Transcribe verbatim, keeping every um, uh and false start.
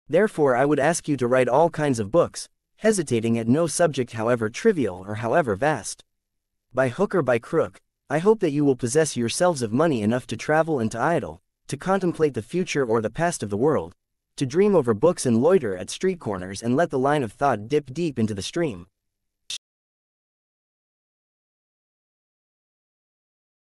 Therefore I would ask you to write all kinds of books, hesitating at no subject however trivial or however vast. By hook or by crook, I hope that you will possess yourselves of money enough to travel and to idle, to contemplate the future or the past of the world, to dream over books and loiter at street corners and let the line of thought dip deep into the stream.